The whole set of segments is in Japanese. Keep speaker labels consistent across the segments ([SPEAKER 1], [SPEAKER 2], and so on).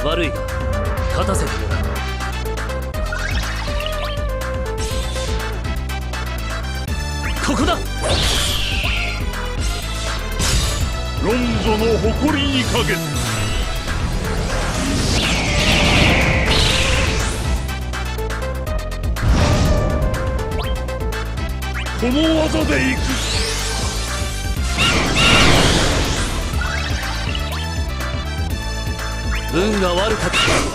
[SPEAKER 1] 悪いが勝たせてもらう。ここだ。
[SPEAKER 2] ロンゾの誇りにかけて。この技でいく。
[SPEAKER 1] 運が悪かった。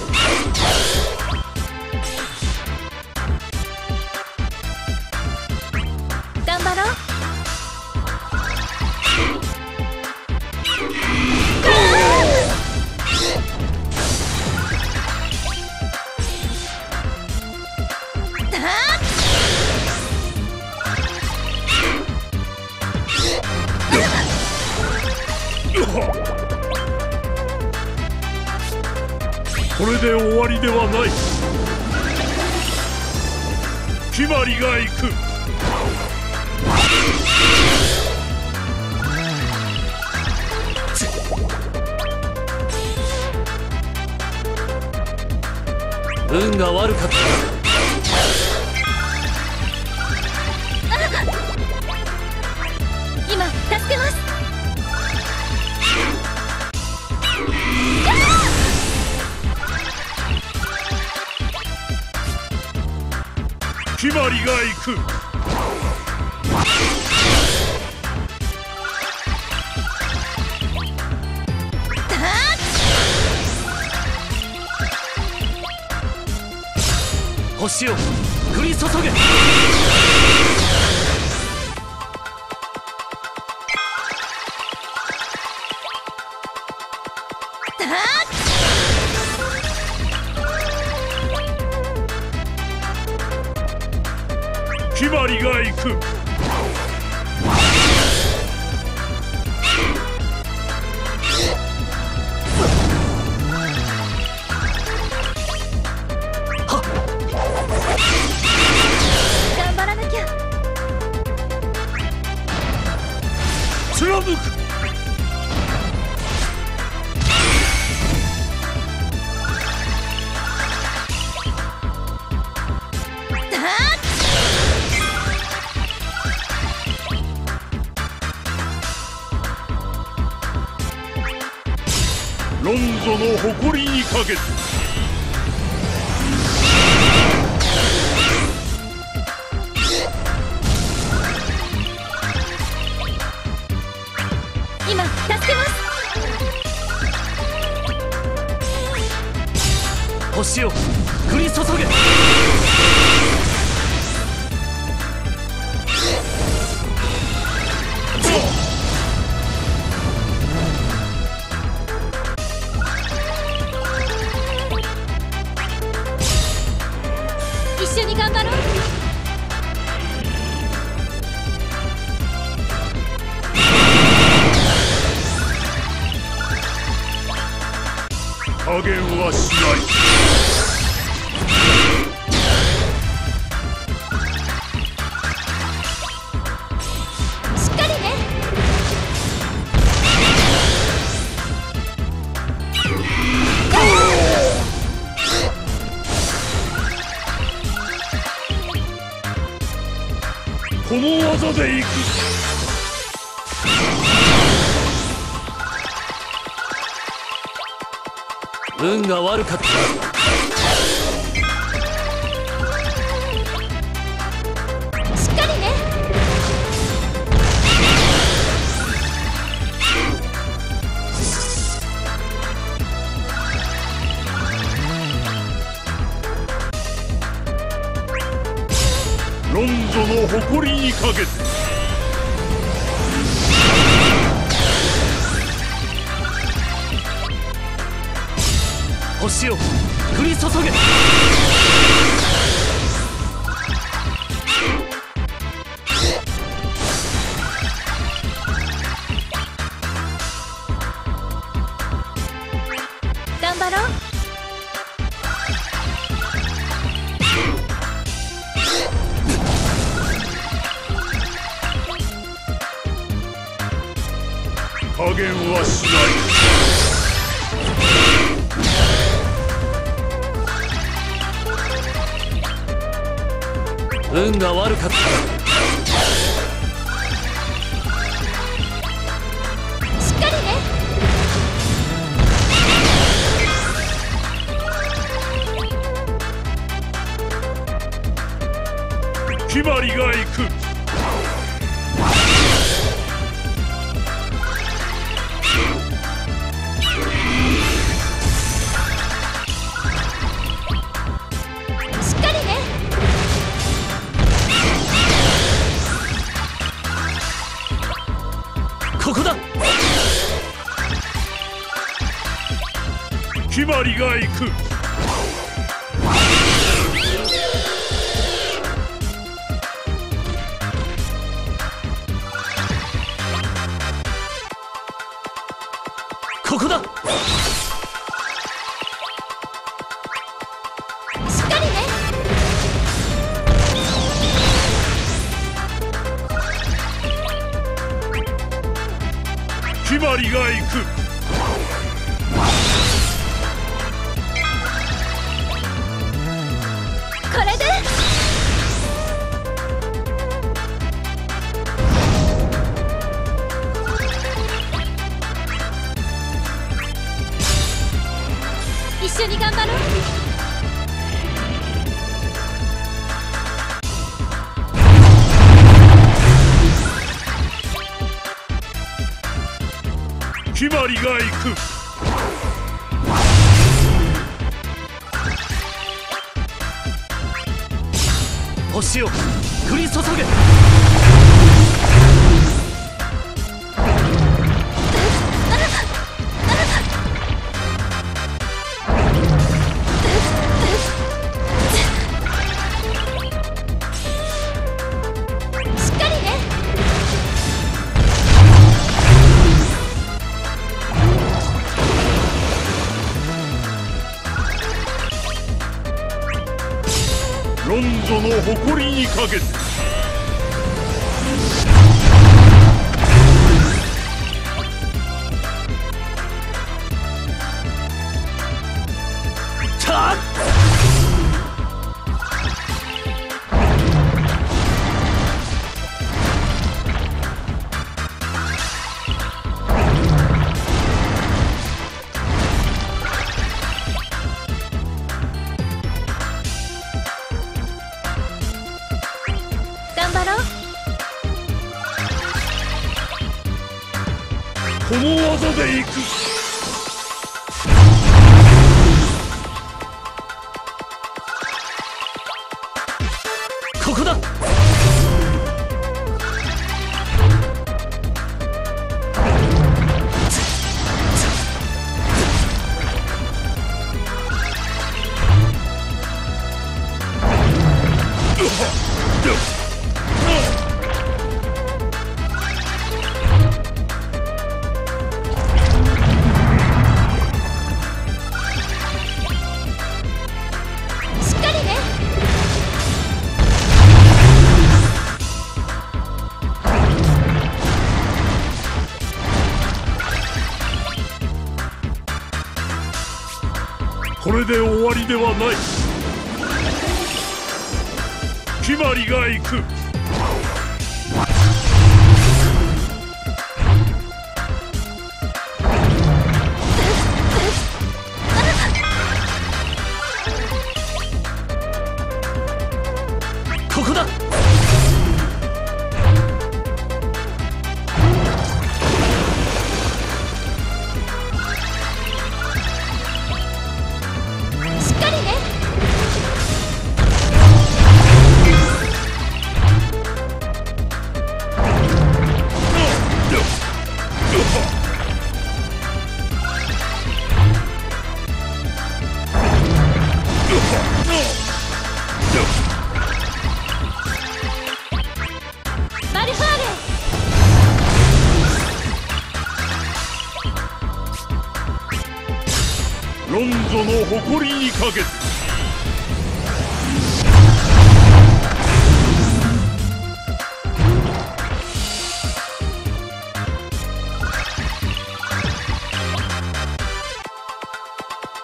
[SPEAKER 3] 頑張ろう。
[SPEAKER 2] これで終わりではない。決まりが行く。
[SPEAKER 1] 運が悪かった。
[SPEAKER 3] 今助けます。
[SPEAKER 2] 決まりが行く。
[SPEAKER 1] 星を降り注げ。
[SPEAKER 2] 決まりが行く。
[SPEAKER 3] 頑張らなきゃ。
[SPEAKER 2] 貫く。ロンゾの誇りにかけて。
[SPEAKER 3] 今助けます。
[SPEAKER 1] 星を降り注げ。
[SPEAKER 3] 一緒に頑張ろう。
[SPEAKER 2] 加減はしない。
[SPEAKER 3] しっかりね。
[SPEAKER 2] この技でいく。
[SPEAKER 1] 運が悪かった。
[SPEAKER 3] しっかりね。
[SPEAKER 2] ロンゾの誇りにかけて。
[SPEAKER 1] 星を降り注げ。
[SPEAKER 3] 頑張ろう。
[SPEAKER 2] 加減はしない。
[SPEAKER 1] 運が悪かった。
[SPEAKER 3] しっかりね。
[SPEAKER 2] 決まりが行く。
[SPEAKER 3] しっかりね。
[SPEAKER 1] ここだ。
[SPEAKER 2] 決まりが行く。
[SPEAKER 1] ここだ。
[SPEAKER 3] しっかりね。
[SPEAKER 2] 決まりが行く。
[SPEAKER 3] これで一緒に頑張ろう。
[SPEAKER 2] 決まりが行く。
[SPEAKER 1] 星を降り注げ。
[SPEAKER 3] しっかりね。
[SPEAKER 2] ロンゾの誇りにかけて。
[SPEAKER 1] たっ。
[SPEAKER 3] 頑張ろう。
[SPEAKER 2] この技で行く。
[SPEAKER 1] ここだ。
[SPEAKER 3] しっかりね。
[SPEAKER 2] これで終わりではない。決まりが行く。
[SPEAKER 1] ここだ。
[SPEAKER 3] しっかりね。マルファーレ。
[SPEAKER 2] ロンゾの誇りにかけて。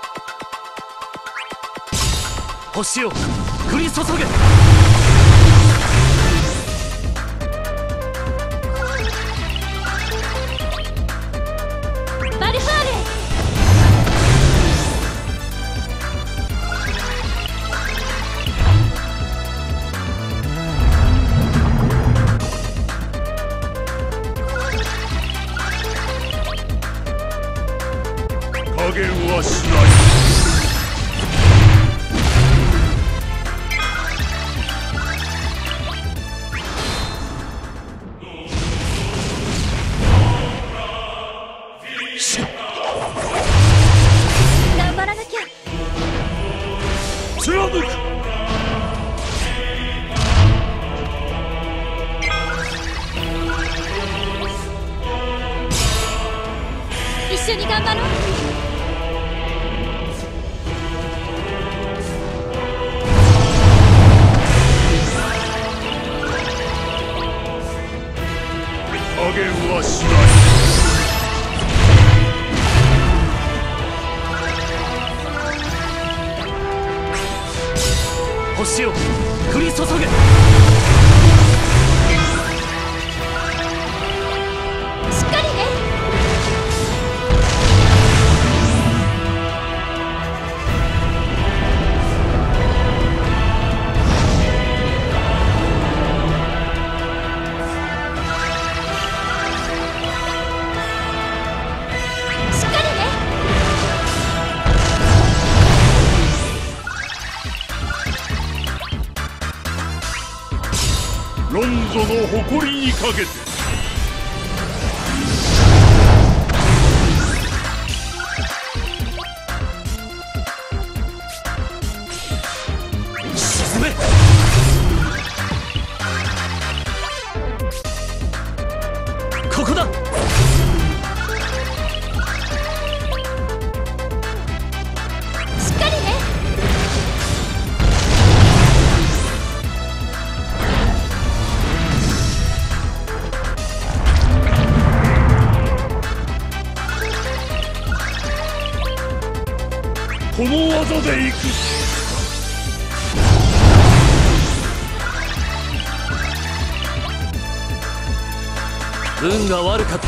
[SPEAKER 1] 星を降り注げ。
[SPEAKER 2] はしない。
[SPEAKER 3] 頑張らなきゃ。
[SPEAKER 2] 貫く。
[SPEAKER 3] 一緒に頑張ろう。
[SPEAKER 2] 加減はしない。
[SPEAKER 1] 星を降り注げ。
[SPEAKER 3] しっかりね。しっかりね。
[SPEAKER 2] ロンゾの誇りにかけて。
[SPEAKER 1] 沈め。ここだ。
[SPEAKER 3] しっかりね。
[SPEAKER 2] この技で行く。
[SPEAKER 1] 運が悪かった。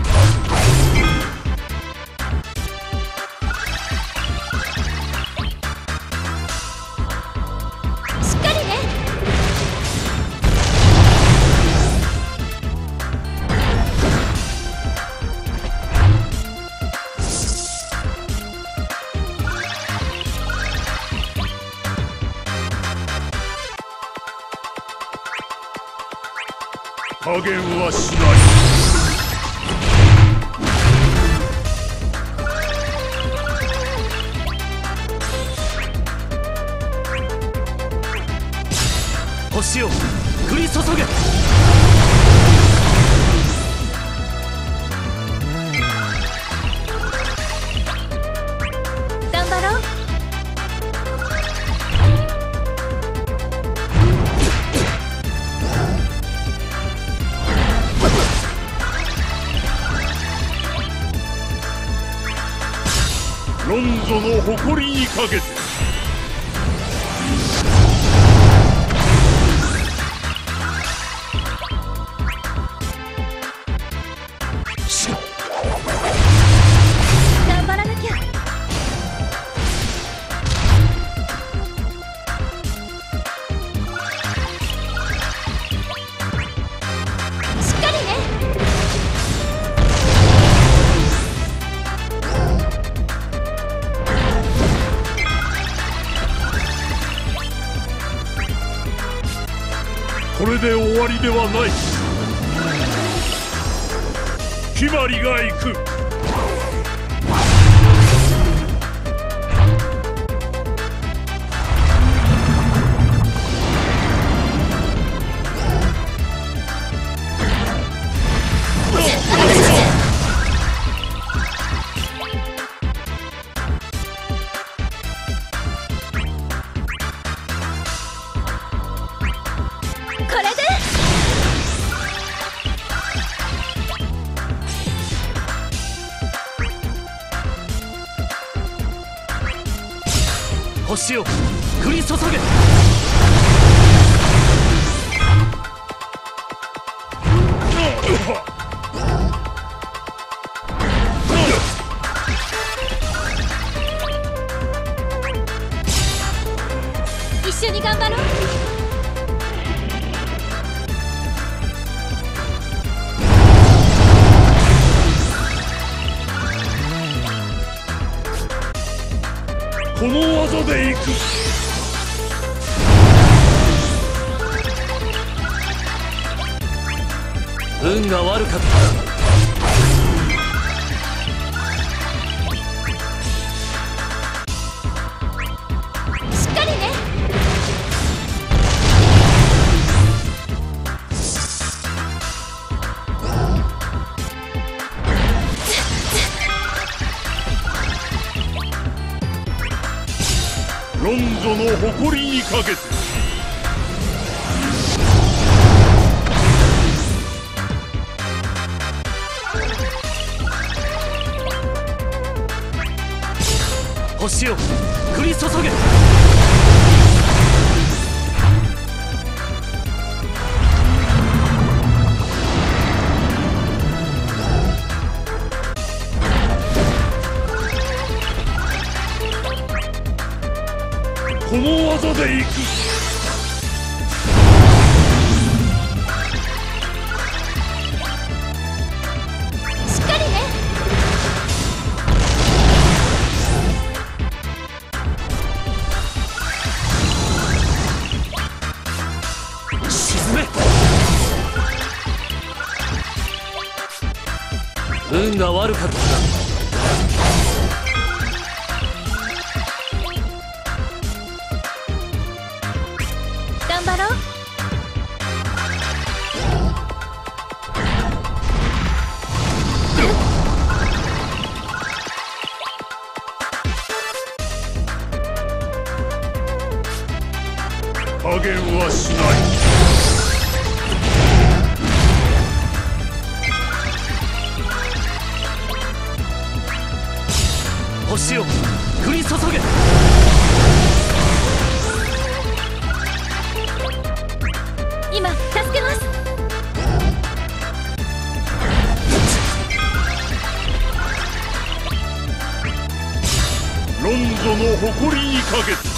[SPEAKER 3] しっかりね。
[SPEAKER 2] 加減はしない。
[SPEAKER 1] 星を降り注げ。
[SPEAKER 3] 頑張ろう。
[SPEAKER 2] ロンゾの誇りにかけて。
[SPEAKER 3] 頑張らなきゃ。しっかりね。
[SPEAKER 2] これで終わりではない。決まりが行く。
[SPEAKER 3] これで
[SPEAKER 1] 星を降り注げ。
[SPEAKER 3] 一緒に頑張ろう。
[SPEAKER 2] この技でいく。
[SPEAKER 1] 運が悪かった。
[SPEAKER 2] ロンゾの誇りにかけて。
[SPEAKER 1] 星を降り注げ。
[SPEAKER 2] この技でいく。
[SPEAKER 3] しっかりね。
[SPEAKER 1] 沈め。運が悪かったな。
[SPEAKER 3] 頑張ろう。
[SPEAKER 2] 加減はしない。
[SPEAKER 1] 星を降り注げ。
[SPEAKER 3] 今助けます。
[SPEAKER 2] ロンゾの誇りにかけて。